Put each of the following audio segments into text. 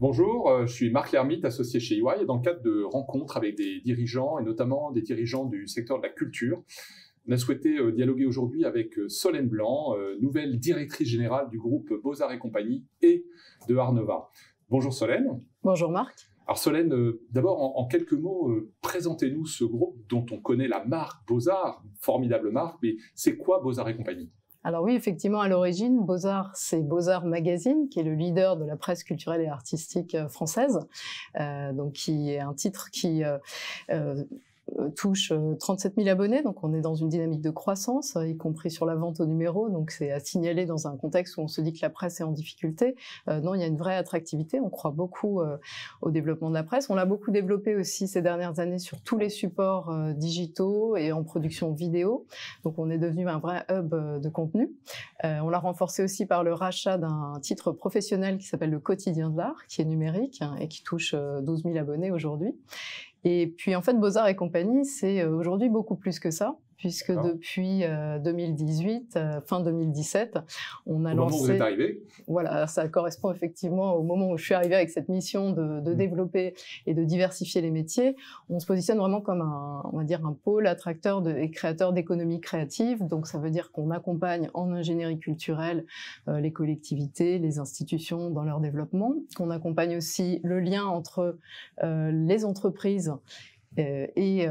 Bonjour, je suis Marc Lermite, associé chez EY, et dans le cadre de rencontres avec des dirigeants, et notamment des dirigeants du secteur de la culture, on a souhaité dialoguer aujourd'hui avec Solène Blanc, nouvelle directrice générale du groupe Beaux-Arts et Compagnie et de Arnova. Bonjour Solène. Bonjour Marc. Alors Solène, d'abord en quelques mots, présentez-nous ce groupe dont on connaît la marque Beaux-Arts, formidable marque, mais c'est quoi Beaux-Arts et Compagnie ? Alors oui, effectivement, à l'origine, Beaux-Arts, c'est Beaux-Arts Magazine, qui est le leader de la presse culturelle et artistique française, donc qui est un titre qui touche 37 000 abonnés, donc on est dans une dynamique de croissance, y compris sur la vente au numéro, donc c'est à signaler dans un contexte où on se dit que la presse est en difficulté. Non, il y a une vraie attractivité, on croit beaucoup au développement de la presse. On l'a beaucoup développé aussi ces dernières années sur tous les supports digitaux et en production vidéo, donc on est devenu un vrai hub de contenu. On l'a renforcé aussi par le rachat d'un titre professionnel qui s'appelle Le Quotidien de l'Art, qui est numérique et qui touche 12 000 abonnés aujourd'hui. Et puis en fait, Beaux-Arts et Compagnie, c'est aujourd'hui beaucoup plus que ça, puisque depuis 2018, fin 2017, on a lancé... Au moment où vous êtes arrivé ? Voilà, ça correspond effectivement au moment où je suis arrivée avec cette mission de développer et de diversifier les métiers. On se positionne vraiment comme on va dire un pôle attracteur et créateur d'économie créative. Donc ça veut dire qu'on accompagne en ingénierie culturelle les collectivités, les institutions dans leur développement, qu'on accompagne aussi le lien entre les entreprises et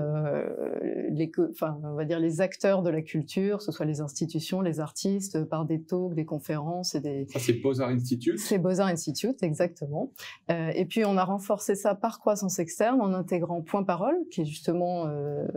on va dire les acteurs de la culture, que ce soit les institutions, les artistes, par des talks, des conférences et des... Ça, c'est Beaux-Arts Institute. C'est Beaux-Arts Institute, exactement. Et puis, on a renforcé ça par croissance externe en intégrant Point Parole, qui est justement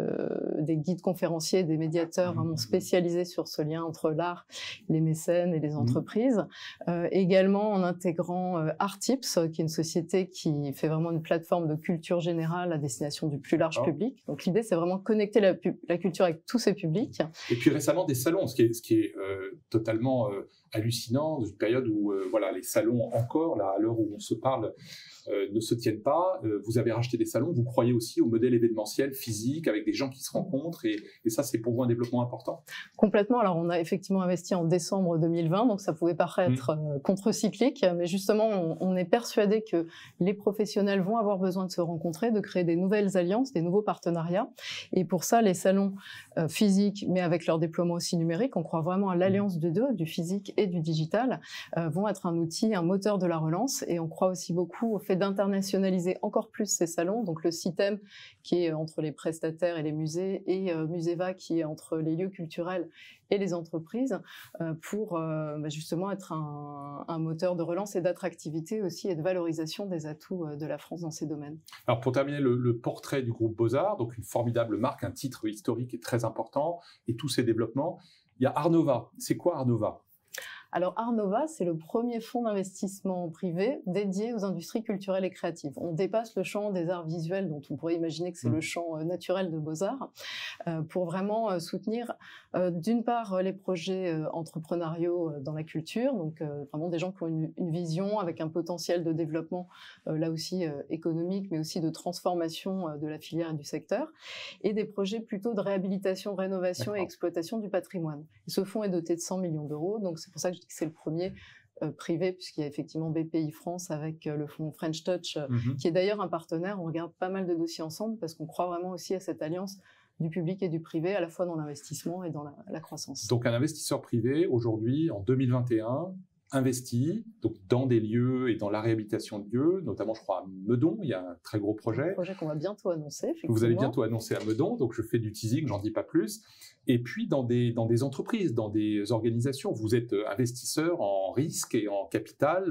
des guides conférenciers, des médiateurs vraiment spécialisés sur ce lien entre l'art, les mécènes et les entreprises. Également en intégrant Artips, qui est une société qui fait vraiment une plateforme de culture générale à destination du plus large public. Donc l'idée, c'est vraiment connecter la culture avec tous ces publics. Et puis récemment, des salons, ce qui est totalement hallucinant, dans une période où voilà, les salons encore, là, à l'heure où on se parle, ne se tiennent pas. Vous avez racheté des salons, vous croyez aussi au modèle événementiel physique avec des gens qui se rencontrent et ça, c'est pour vous un développement important ? Complètement. Alors, on a effectivement investi en décembre 2020, donc ça pouvait paraître contre-cyclique, mais justement, on est persuadé que les professionnels vont avoir besoin de se rencontrer, de créer des nouvelles alliances, des nouveaux partenariats. Et pour ça, les salons physiques, mais avec leur déploiement aussi numérique, on croit vraiment à l'alliance de deux, du physique et du digital, vont être un outil, un moteur de la relance. Et on croit aussi beaucoup au fait d'internationaliser encore plus ces salons, donc le CITEM qui est entre les prestataires et les musées et Museva qui est entre les lieux culturels et les entreprises pour justement être un moteur de relance et d'attractivité aussi et de valorisation des atouts de la France dans ces domaines. Alors pour terminer le portrait du groupe Beaux-Arts, donc une formidable marque, un titre historique et très important et tous ses développements, il y a Arnova. C'est quoi Arnova ? Alors Arnova, c'est le premier fonds d'investissement privé dédié aux industries culturelles et créatives. On dépasse le champ des arts visuels, dont on pourrait imaginer que c'est le champ naturel de Beaux-Arts, pour vraiment soutenir d'une part les projets entrepreneuriaux dans la culture, donc vraiment des gens qui ont une vision avec un potentiel de développement là aussi économique, mais aussi de transformation de la filière et du secteur, et des projets plutôt de réhabilitation, rénovation et exploitation du patrimoine. Et ce fonds est doté de 100 millions d'euros, donc c'est pour ça que je dis que c'est le premier privé, puisqu'il y a effectivement BPI France avec le fonds French Touch, qui est d'ailleurs un partenaire. On regarde pas mal de dossiers ensemble parce qu'on croit vraiment aussi à cette alliance du public et du privé, à la fois dans l'investissement et dans la croissance. Donc un investisseur privé, aujourd'hui, en 2021, investi donc dans des lieux et dans la réhabilitation de lieux, notamment je crois à Meudon, il y a un très gros projet. Un projet qu'on va bientôt annoncer, effectivement. Vous allez bientôt annoncer à Meudon, donc je fais du teasing, j'en dis pas plus. Et puis dans des entreprises, dans des organisations, vous êtes investisseur en risque et en capital,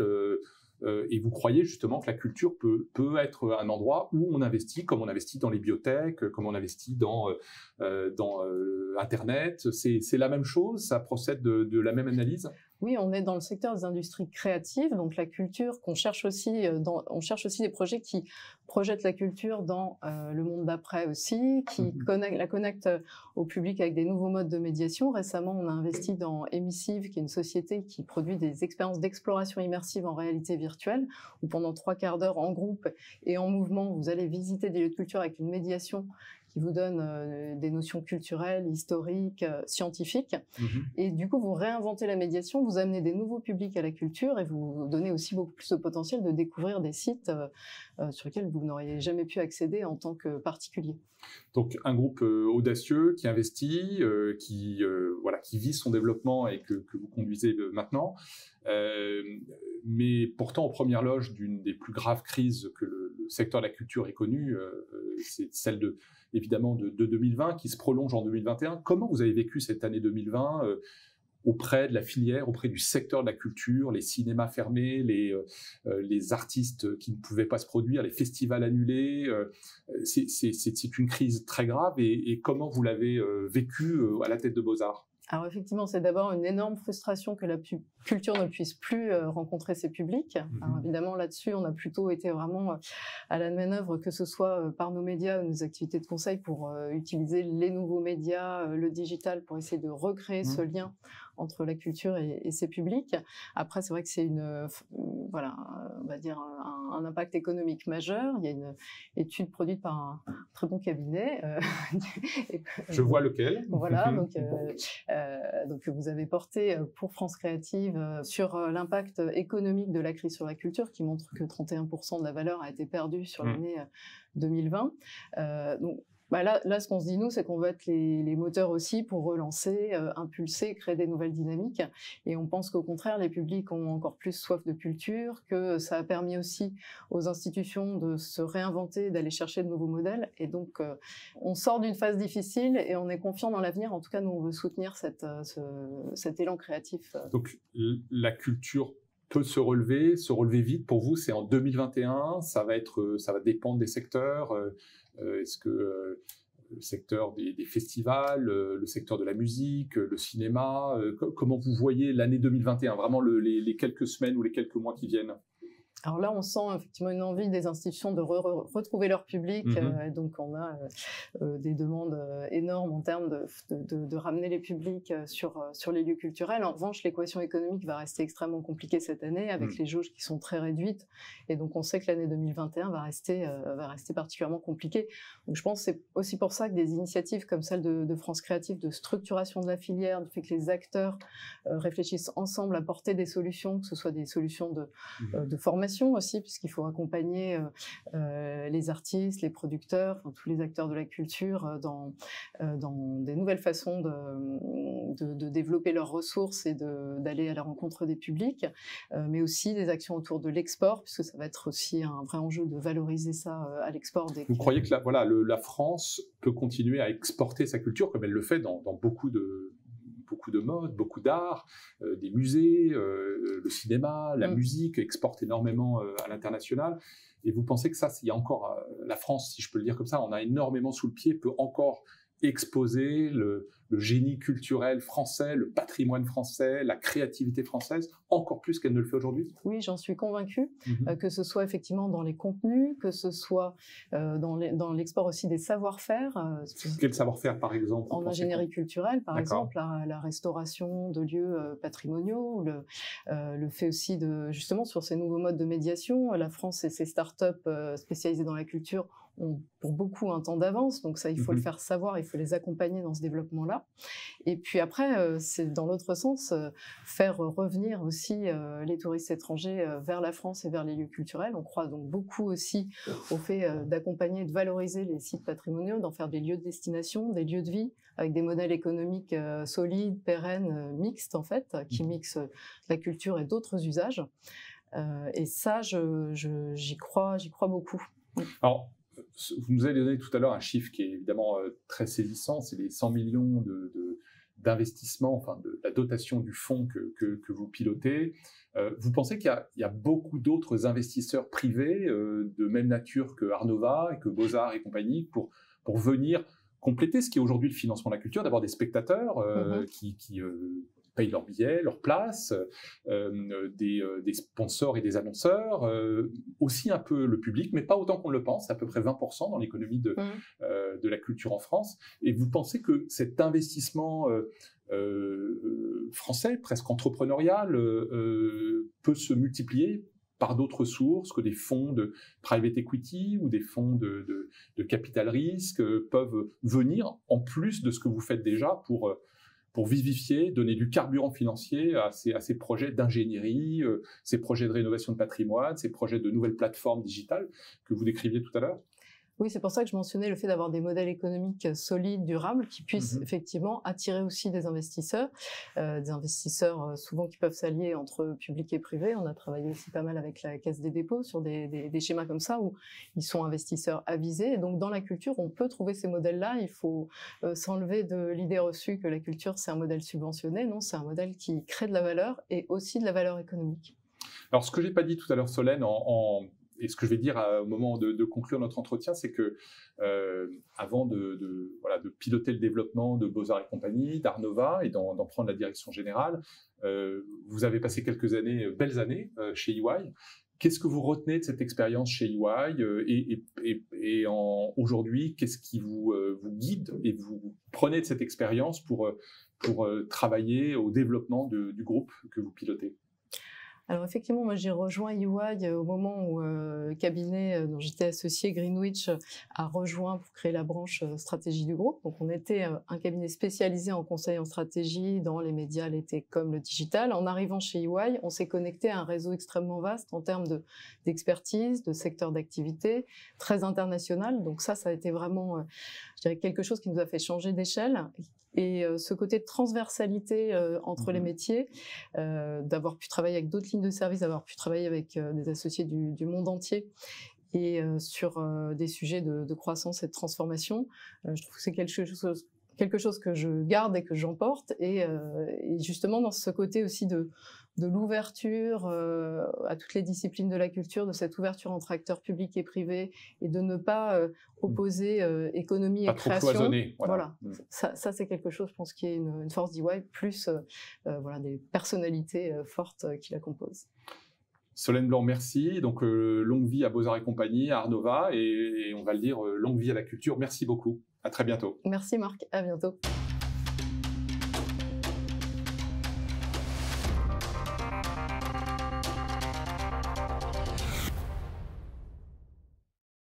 et vous croyez justement que la culture peut être un endroit où on investit, comme on investit dans les biotech, comme on investit dans Internet. C'est la même chose, ça procède de la même analyse ? Oui, on est dans le secteur des industries créatives, donc la culture qu'on cherche aussi, on cherche aussi des projets qui projettent la culture dans le monde d'après aussi, qui la connectent au public avec des nouveaux modes de médiation. Récemment, on a investi dans Emissive, qui est une société qui produit des expériences d'exploration immersive en réalité virtuelle, où pendant 3 quarts d'heure en groupe et en mouvement, vous allez visiter des lieux de culture avec une médiation qui vous donne des notions culturelles, historiques, scientifiques. Et du coup, vous réinventez la médiation, vous amenez des nouveaux publics à la culture et vous donnez aussi beaucoup plus de potentiel de découvrir des sites sur lesquels vous n'auriez jamais pu accéder en tant que particulier. Donc un groupe audacieux qui investit, qui vise son développement et que vous conduisez maintenant, mais pourtant en première loge d'une des plus graves crises que le secteur de la culture ait connue, c'est celle évidemment de 2020 qui se prolonge en 2021. Comment vous avez vécu cette année 2020 auprès de la filière, auprès du secteur de la culture, les cinémas fermés, les artistes qui ne pouvaient pas se produire, les festivals annulés. C'est une crise très grave et comment vous l'avez vécu à la tête de Beaux-Arts? Alors effectivement, c'est d'abord une énorme frustration que la culture ne puisse plus rencontrer ses publics. Alors évidemment, là-dessus, on a plutôt été vraiment à la manœuvre, que ce soit par nos médias ou nos activités de conseil, pour utiliser les nouveaux médias, le digital, pour essayer de recréer ce lien entre la culture et ses publics. Après, c'est vrai que c'est on va dire un impact économique majeur. Il y a une étude produite par un très bon cabinet. Je vois lequel. Voilà, donc vous avez porté pour France Créative sur l'impact économique de la crise sur la culture, qui montre que 31% de la valeur a été perdue sur l'année 2020. Donc là, ce qu'on se dit, nous, c'est qu'on veut être les moteurs aussi pour relancer, impulser, créer des nouvelles dynamiques. Et on pense qu'au contraire, les publics ont encore plus soif de culture, que ça a permis aussi aux institutions de se réinventer, d'aller chercher de nouveaux modèles. Et donc, on sort d'une phase difficile et on est confiant dans l'avenir. En tout cas, nous, on veut soutenir cet élan créatif. Donc, la culture peut se relever vite. Pour vous, c'est en 2021, ça va dépendre des secteurs. Est-ce que le secteur des festivals, le secteur de la musique, le cinéma, comment vous voyez l'année 2021, vraiment les quelques semaines ou les quelques mois qui viennent? Alors là, on sent effectivement une envie des institutions de retrouver leur public. Et donc, on a des demandes énormes en termes de ramener les publics sur les lieux culturels. En revanche, l'équation économique va rester extrêmement compliquée cette année, avec les jauges qui sont très réduites. Et donc, on sait que l'année 2021 va rester particulièrement compliquée. Donc, je pense que c'est aussi pour ça que des initiatives comme celle de France Créative, de structuration de la filière, du fait que les acteurs réfléchissent ensemble à porter des solutions, que ce soit des solutions de formation aussi, puisqu'il faut accompagner les artistes, les producteurs, tous les acteurs de la culture dans des nouvelles façons de développer leurs ressources et d'aller à la rencontre des publics, mais aussi des actions autour de l'export, puisque ça va être aussi un vrai enjeu de valoriser ça à l'export. Vous croyez que la France peut continuer à exporter sa culture comme elle le fait dans beaucoup de modes, beaucoup d'art, des musées, le cinéma, la musique exporte énormément à l'international. Et vous pensez que ça, il y a encore la France, si je peux le dire comme ça, on a énormément sous le pied, peut encore exposer le génie culturel français, le patrimoine français, la créativité française, encore plus qu'elle ne le fait aujourd'hui? Oui, j'en suis convaincue, que ce soit effectivement dans les contenus, que ce soit dans l'export aussi des savoir-faire. Quel savoir-faire, par exemple? En ingénierie culturelle, par exemple, la restauration de lieux patrimoniaux, le fait aussi justement sur ces nouveaux modes de médiation. La France et ses startups spécialisées dans la culture ont pour beaucoup un temps d'avance, donc ça, il faut le faire savoir, il faut les accompagner dans ce développement-là. Et puis après, c'est dans l'autre sens, faire revenir aussi les touristes étrangers vers la France et vers les lieux culturels. On croit donc beaucoup aussi au fait d'accompagner, de valoriser les sites patrimoniaux, d'en faire des lieux de destination, des lieux de vie, avec des modèles économiques solides, pérennes, mixtes en fait, qui mixent la culture et d'autres usages. Et ça, j'y crois beaucoup. Alors, vous nous avez donné tout à l'heure un chiffre qui est évidemment très saisissant, c'est les 100 millions d'investissements, enfin de la dotation du fonds que vous pilotez. Vous pensez qu'il y a beaucoup d'autres investisseurs privés de même nature que Arnova et que Beaux-Arts et compagnie pour venir compléter ce qui est aujourd'hui le financement de la culture, d'avoir des spectateurs qui payent leurs billets, leurs places, des sponsors et des annonceurs, aussi un peu le public, mais pas autant qu'on le pense, à peu près 20% dans l'économie de la culture en France. Et vous pensez que cet investissement français, presque entrepreneurial, peut se multiplier par d'autres sources, que des fonds de private equity ou des fonds de capital risque peuvent venir en plus de ce que vous faites déjà pour vivifier, donner du carburant financier à ces projets d'ingénierie, ces projets de rénovation de patrimoine, ces projets de nouvelles plateformes digitales que vous décriviez tout à l'heure? Oui, c'est pour ça que je mentionnais le fait d'avoir des modèles économiques solides, durables, qui puissent effectivement attirer aussi des investisseurs souvent qui peuvent s'allier entre public et privé. On a travaillé aussi pas mal avec la Caisse des dépôts sur des schémas comme ça où ils sont investisseurs avisés. Et donc dans la culture, on peut trouver ces modèles-là. Il faut s'enlever de l'idée reçue que la culture c'est un modèle subventionné. Non, c'est un modèle qui crée de la valeur et aussi de la valeur économique. Alors ce que j'ai pas dit tout à l'heure, Solène, et ce que je vais dire au moment de conclure notre entretien, c'est que avant de piloter le développement de Beaux-Arts et compagnie, d'Arnova, et d'en prendre la direction générale, vous avez passé quelques années, belles années, chez EY. Qu'est-ce que vous retenez de cette expérience chez EY et aujourd'hui, qu'est-ce qui vous guide et vous prenez de cette expérience pour travailler au développement du groupe que vous pilotez? Alors effectivement, moi j'ai rejoint EY au moment où le cabinet dont j'étais associée, Greenwich, a rejoint pour créer la branche stratégie du groupe. Donc on était un cabinet spécialisé en conseil en stratégie dans les médias, les télécoms, le digital. En arrivant chez EY, on s'est connecté à un réseau extrêmement vaste en termes d'expertise, de secteur d'activité, très international. Donc ça a été vraiment, je dirais, quelque chose qui nous a fait changer d'échelle. Et ce côté de transversalité entre les métiers, d'avoir pu travailler avec d'autres lignes de service, d'avoir pu travailler avec des associés du monde entier et sur des sujets de croissance et de transformation, je trouve que c'est quelque chose que je garde et que j'emporte. Et justement, dans ce côté aussi de l'ouverture à toutes les disciplines de la culture, de cette ouverture entre acteurs publics et privés, et de ne pas opposer économie et création. Pas trop cloisonner. Voilà. Ça c'est quelque chose, je pense, qui est une force d'EY, plus des personnalités fortes qui la composent. Solène Blanc, merci. Donc, longue vie à Beaux-Arts et compagnie, à Arnova, et on va le dire, longue vie à la culture. Merci beaucoup. À très bientôt. Merci Marc, à bientôt.